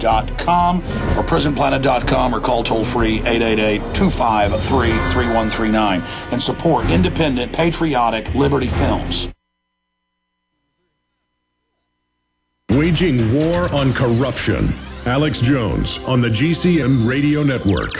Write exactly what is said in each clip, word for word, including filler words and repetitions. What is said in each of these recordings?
dot com or prison planet dot com, or call toll-free eight eight eight, two five three, three one three nine and support independent, patriotic Liberty Films. Waging war on corruption. Alex Jones on the G C N Radio Network.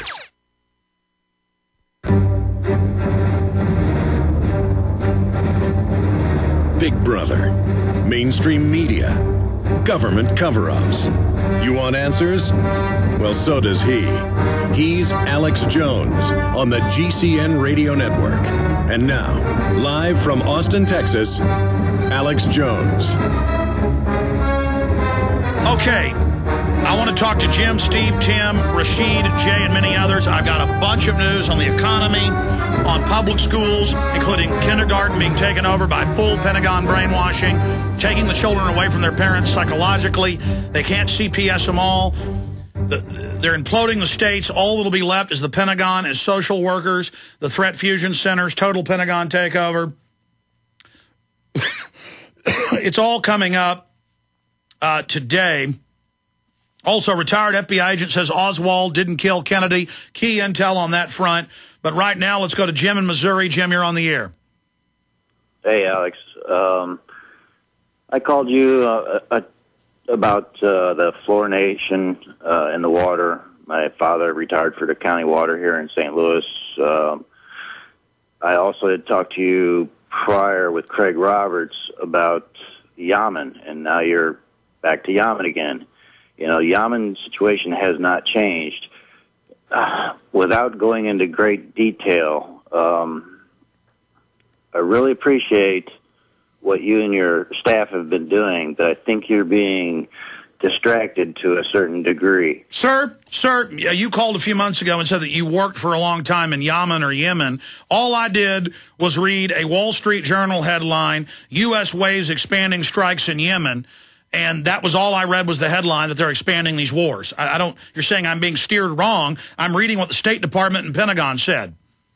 Big Brother, mainstream media, government cover-ups. You want answers? Well, so does he. He's Alex Jones on the G C N Radio Network. And now, live from Austin, Texas, Alex Jones. Okay, I want to talk to Jim, Steve, Tim, Rashid, Jay, and many others. I've got a bunch of news on the economy, on public schools, including kindergarten being taken over by full Pentagon brainwashing, taking the children away from their parents psychologically. They can't C P S them all. They're imploding the states. All that'll be left is the Pentagon as social workers, the threat fusion centers, total Pentagon takeover. It's all coming up uh, today. Also, retired F B I agent says Oswald didn't kill Kennedy. Key intel on that front. But right now, let's go to Jim in Missouri. Jim, you're on the air. Hey, Alex. Um, I called you uh, uh, about uh, the fluorination uh, in the water. My father retired for the county water here in Saint Louis. Um, I also had talked to you prior with Craig Roberts about Yemen, and now you're back to Yemen again. You know, Yemen's situation has not changed. Uh, without going into great detail, um, I really appreciate what you and your staff have been doing, but I think you're being distracted to a certain degree. Sir, sir, you called a few months ago and said that you worked for a long time in Yemen or Yemen. All I did was read a Wall Street Journal headline, U S waves expanding strikes in Yemen. And that was all I read, was the headline that they're expanding these wars. I, I don't, you're saying I'm being steered wrong. I'm reading what the State Department and Pentagon said.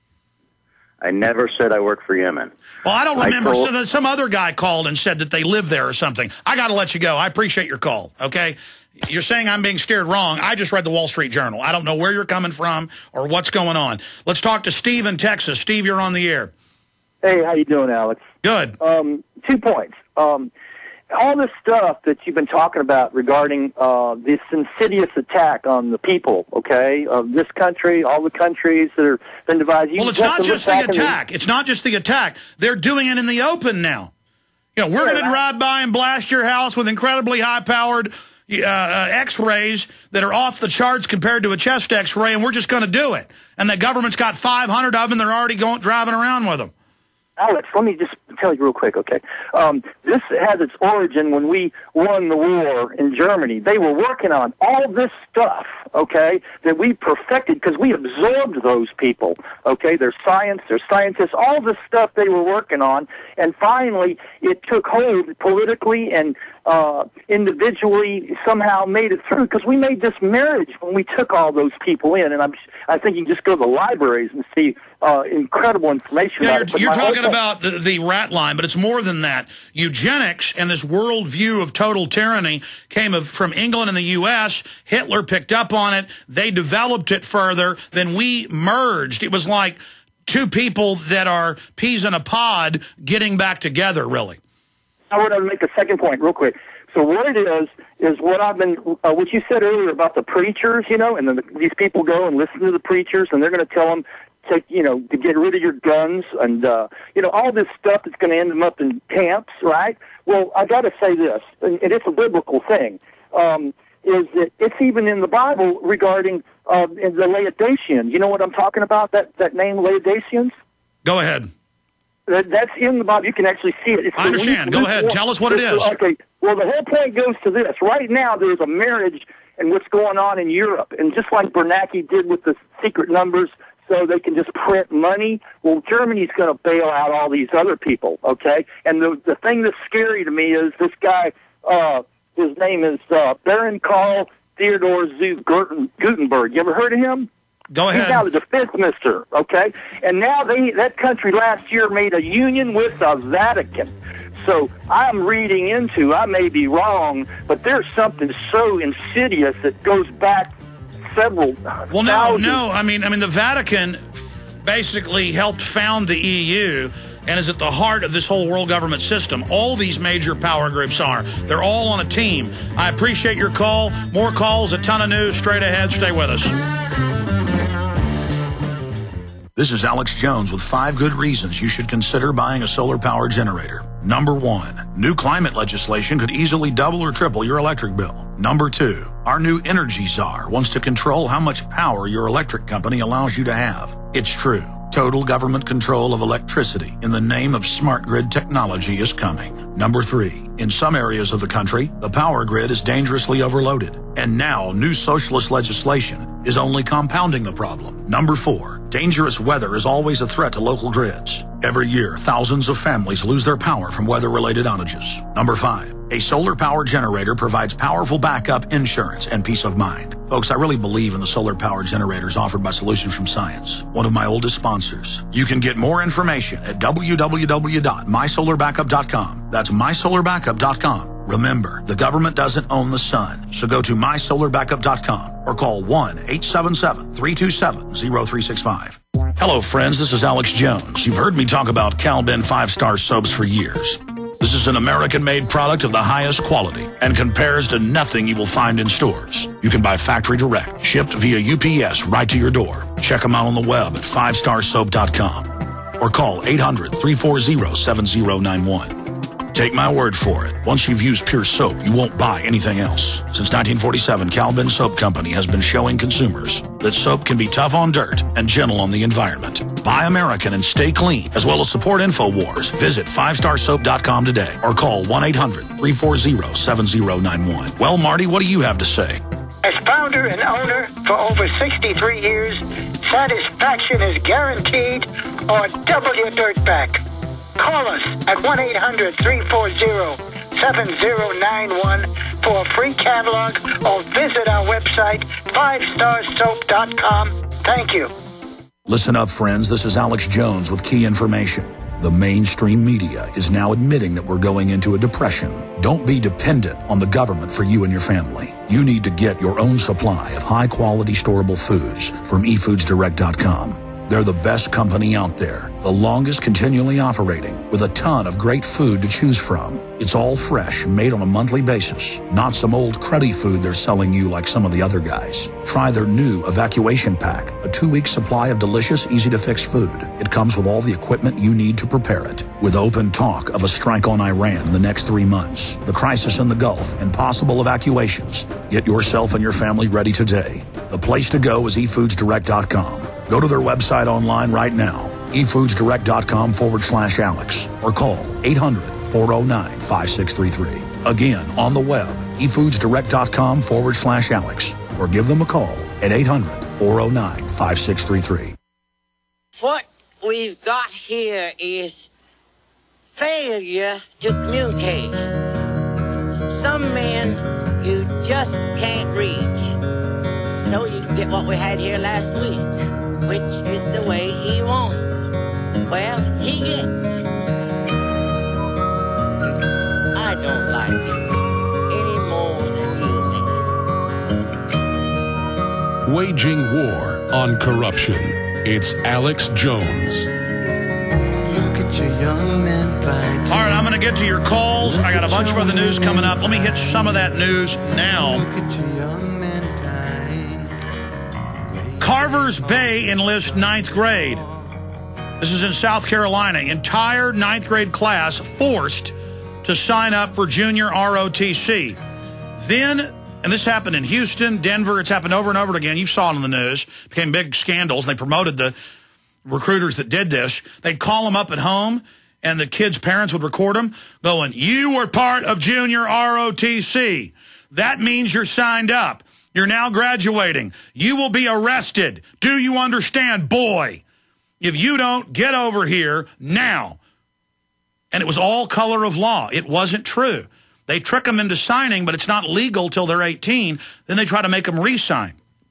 I never said I worked for Yemen. Well, I don't remember. I told, some, some other guy called and said that they live there or something. I got to let you go. I appreciate your call, okay? You're saying I'm being steered wrong. I just read the Wall Street Journal. I don't know where you're coming from or what's going on. Let's talk to Steve in Texas. Steve, you're on the air. Hey, how you doing, Alex? Good. Um, two points. Um, all this stuff that you've been talking about regarding uh, this insidious attack on the people, okay, of this country, all the countries that are been divided. You well, it's not just the attack. The... It's not just the attack. They're doing it in the open now. You know, we're yeah, going to drive by and blast your house with incredibly high-powered uh, uh, X-rays that are off the charts compared to a chest X-ray, and we're just going to do it. And the government's got five hundred of them. They're already going driving around with them. Alex, let me just tell you real quick, okay? Um, this has its origin when we won the war in Germany. They were working on all this stuff, okay, that we perfected because we absorbed those people, okay? Their science, their scientists, all this stuff they were working on. And finally, it took hold politically and uh, individually, somehow made it through because we made this marriage when we took all those people in. And I'm, I think you can just go to the libraries and see uh, incredible information yeah, about you're, it. You're talking about the, the rat line, but it's more than that. Eugenics and this worldview of total tyranny came of, from England and the U S Hitler picked up on it. They developed it further. Then we merged. It was like two people that are peas in a pod getting back together, really. I want to make a second point real quick. So what it is, is what I've been, uh, what you said earlier about the preachers, you know, and then the, these people go and listen to the preachers, and they're going to tell them, to, you know, to get rid of your guns, and, uh, you know, all this stuff that's going to end them up in camps, right? Well, I got to say this, and it's a biblical thing, um, is that it's even in the Bible regarding uh, the Laodiceans. You know what I'm talking about, that, that name Laodiceans? Go ahead. That, that's in the Bible. You can actually see it. It's I understand. Go ahead. Tell us what it is. Okay. Well, the whole point goes to this. Right now, there's a marriage and what's going on in Europe. And just like Bernanke did with the secret numbers so they can just print money, well, Germany's going to bail out all these other people, okay? And the the thing that's scary to me is this guy, uh, his name is uh, Baron Karl Theodor zu Gutenberg. You ever heard of him? Go ahead. He's now the defense minister, okay? And now they that country last year made a union with the Vatican. So I'm reading into, I may be wrong, but there's something so insidious that goes back several Well, no, thousands. no. I mean, I mean, the Vatican basically helped found the E U and is at the heart of this whole world government system. All these major power groups are. They're all on a team. I appreciate your call. More calls, a ton of news straight ahead. Stay with us. This is Alex Jones with five good reasons you should consider buying a solar power generator. Number one, new climate legislation could easily double or triple your electric bill. Number two, our new energy czar wants to control how much power your electric company allows you to have. It's true. Total government control of electricity in the name of smart grid technology is coming. Number three, in some areas of the country, the power grid is dangerously overloaded. And now, new socialist legislation is only compounding the problem. Number four, dangerous weather is always a threat to local grids. Every year, thousands of families lose their power from weather-related outages. Number five, a solar power generator provides powerful backup insurance and peace of mind. Folks, I really believe in the solar power generators offered by Solutions from Science, one of my oldest sponsors. You can get more information at w w w dot my solar backup dot com. That's my solar backup dot com. Remember, the government doesn't own the sun, so go to my solar backup dot com or call one eight seven seven, three two seven, zero three six five. Hello, friends. This is Alex Jones. You've heard me talk about Cal-Ben five-star soaps for years. This is an American-made product of the highest quality and compares to nothing you will find in stores. You can buy factory direct, shipped via U P S right to your door. Check them out on the web at five star soap dot com or call eight hundred, three four zero, seven zero nine one. Take my word for it. Once you've used Pure Soap, you won't buy anything else. Since nineteen forty-seven, Cal-Ben Soap Company has been showing consumers that soap can be tough on dirt and gentle on the environment. Buy American and stay clean, as well as support InfoWars. Visit five star soap dot com today or call one eight hundred, three four zero, seven zero nine one. Well, Marty, what do you have to say? As founder and owner for over sixty-three years, satisfaction is guaranteed or double your dirt back. Call us at one eight hundred, three four zero, seven zero nine one for a free catalog or visit our website, five star soap dot com. Thank you. Listen up, friends. This is Alex Jones with key information. The mainstream media is now admitting that we're going into a depression. Don't be dependent on the government for you and your family. You need to get your own supply of high-quality storable foods from e foods direct dot com. They're the best company out there, the longest continually operating, with a ton of great food to choose from. It's all fresh, made on a monthly basis, not some old cruddy food they're selling you like some of the other guys. Try their new Evacuation Pack, a two-week supply of delicious, easy-to-fix food. It comes with all the equipment you need to prepare it. With open talk of a strike on Iran in the next three months, the crisis in the Gulf, and possible evacuations, get yourself and your family ready today. The place to go is e foods direct dot com. Go to their website online right now, e foods direct dot com forward slash Alex, or call eight hundred, four oh nine, five six three three. Again, on the web, e foods direct dot com forward slash Alex, or give them a call at eight hundred, four oh nine, five six three three. What we've got here is failure to communicate. Some men you just can't reach. So you get what we had here last week, which is the way he wants it. Well, he gets it. I don't like it any more than you do. Waging war on corruption. It's Alex Jones. Look at your young men fight. All right, I'm going to get to your calls. I got a bunch of other news coming up. Let me hit some of that news now. Look at your young men dying. Carver's Bay enlists ninth grade. This is in South Carolina. Entire ninth grade class forced to sign up for junior R O T C. Then, and this happened in Houston, Denver. It's happened over and over again. You saw it in the news. It became big scandals. And they promoted the recruiters that did this. They'd call them up at home, and the kids' parents would record them going, "You were part of junior R O T C. That means you're signed up. You're now graduating. You will be arrested. Do you understand, boy? If you don't, get over here now." And it was all color of law. It wasn't true. They trick them into signing, but it's not legal till they're eighteen. Then they try to make them re-sign.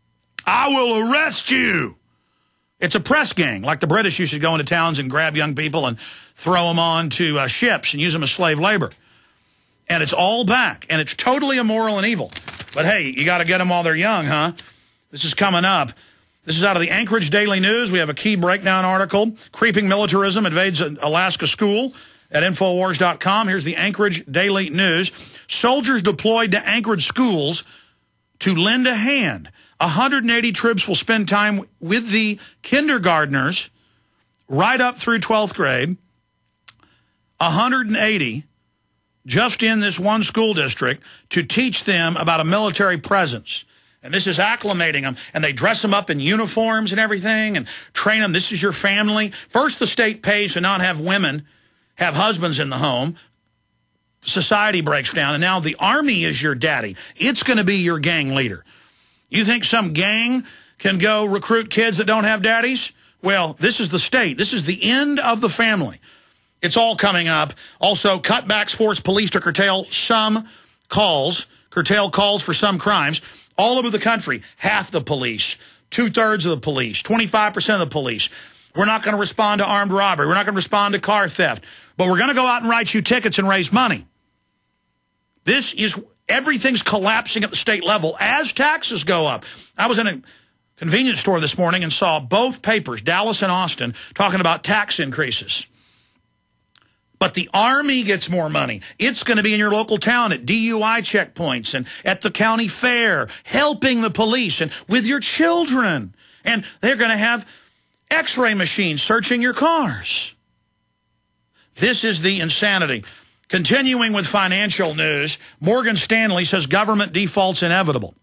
I will arrest you. It's a press gang, like the British used to go into towns and grab young people and throw them onto uh, ships and use them as slave labor. And it's all back, and it's totally immoral and evil. But hey, you got to get them while they're young, huh? This is coming up. This is out of the Anchorage Daily News. We have a key breakdown article. Creeping militarism invades an Alaska school at Infowars dot com. Here's the Anchorage Daily News. Soldiers deployed to Anchorage schools to lend a hand. one hundred eighty troops will spend time with the kindergartners right up through twelfth grade. one hundred eighty just in this one school district to teach them about a military presence. And this is acclimating them. And they dress them up in uniforms and everything and train them. This is your family. First, the state pays to not have women have husbands in the home. Society breaks down. And now the Army is your daddy. It's going to be your gang leader. You think some gang can go recruit kids that don't have daddies? Well, this is the state. This is the end of the family. It's all coming up. Also, cutbacks force police to curtail some calls, curtail calls for some crimes. All over the country, half the police, two-thirds of the police, twenty-five percent of the police. We're not going to respond to armed robbery. We're not going to respond to car theft. But we're going to go out and write you tickets and raise money. This is, everything's collapsing at the state level as taxes go up. I was in a convenience store this morning and saw both papers, Dallas and Austin, talking about tax increases. But the Army gets more money. It's going to be in your local town at D U I checkpoints and at the county fair, helping the police and with your children. And they're going to have X-ray machines searching your cars. This is the insanity. Continuing with financial news, Morgan Stanley says government default's inevitable.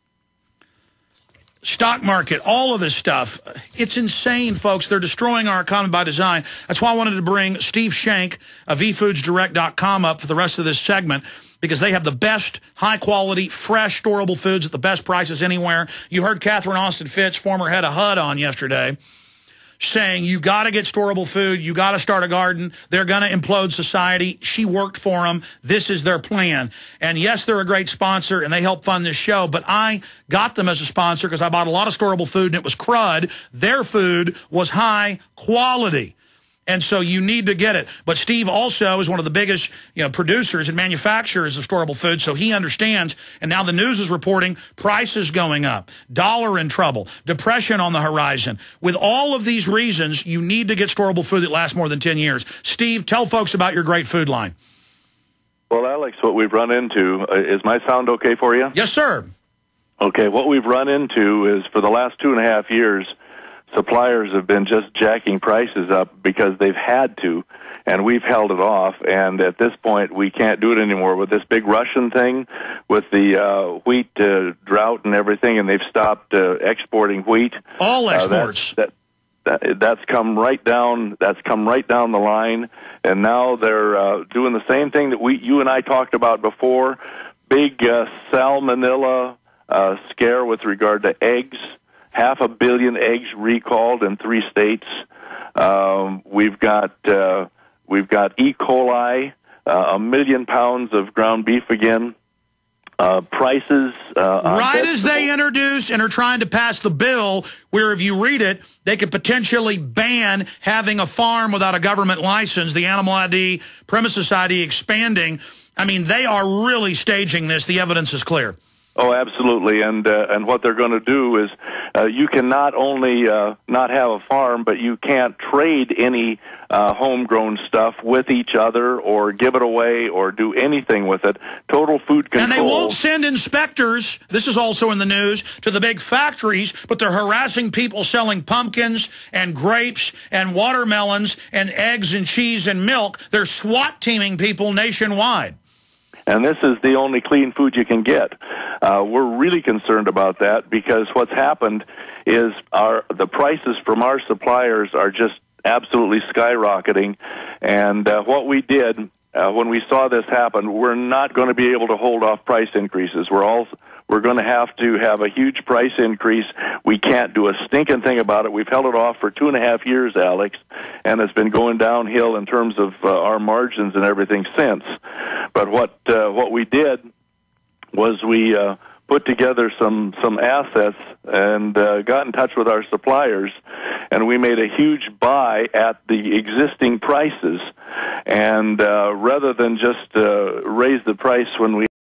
Stock market, all of this stuff, it's insane, folks. They're destroying our economy by design. That's why I wanted to bring Steve Shank of e foods direct dot com up for the rest of this segment, because they have the best, high-quality, fresh, storable foods at the best prices anywhere. You heard Catherine Austin Fitz, former head of H U D, on yesterday, saying you got to get storable food, you got to start a garden, they're going to implode society. She worked for them. This is their plan. And yes, they're a great sponsor, and they help fund this show, but I got them as a sponsor because I bought a lot of storable food, and it was crud. Their food was high quality. And so you need to get it. But Steve also is one of the biggest, you know, producers and manufacturers of storable food, so he understands. And now the news is reporting prices going up, dollar in trouble, depression on the horizon. With all of these reasons, you need to get storable food that lasts more than ten years. Steve, tell folks about your great food line. Well, Alex, what we've run into, uh, is my sound okay for you? Yes, sir. Okay, what we've run into is for the last two and a half years, suppliers have been just jacking prices up because they've had to, and we've held it off. And at this point, we can't do it anymore with this big Russian thing, with the uh, wheat uh, drought and everything, and they've stopped uh, exporting wheat. All exports. Uh, that, that, that's come right down. That's come right down the line, and now they're uh, doing the same thing that we, you and I talked about before. Big uh, salmonella uh, scare with regard to eggs. Half a billion eggs recalled in three states. Um, we've got uh, we've got E. coli, uh, a million pounds of ground beef again. Uh, prices uh, right as they introduce and are trying to pass the bill, where if you read it, they could potentially ban having a farm without a government license. The Animal I D, Premises I D expanding. I mean, they are really staging this. The evidence is clear. Oh, absolutely, and uh, and what they're going to do is uh, you can not only uh, not have a farm, but you can't trade any uh, homegrown stuff with each other or give it away or do anything with it. Total food control. And they won't send inspectors, this is also in the news, to the big factories, but they're harassing people selling pumpkins and grapes and watermelons and eggs and cheese and milk. They're SWAT teaming people nationwide. And this is the only clean food you can get. Uh, we're really concerned about that because what's happened is our the prices from our suppliers are just absolutely skyrocketing. And uh, what we did uh, when we saw this happen, we're not going to be able to hold off price increases. We're all we're going to have to have a huge price increase. We can't do a stinking thing about it. We've held it off for two and a half years, Alex, and it's been going downhill in terms of uh, our margins and everything since. But what uh, what we did was we uh, put together some some assets and uh, got in touch with our suppliers, and we made a huge buy at the existing prices. And uh, rather than just uh, raise the price when we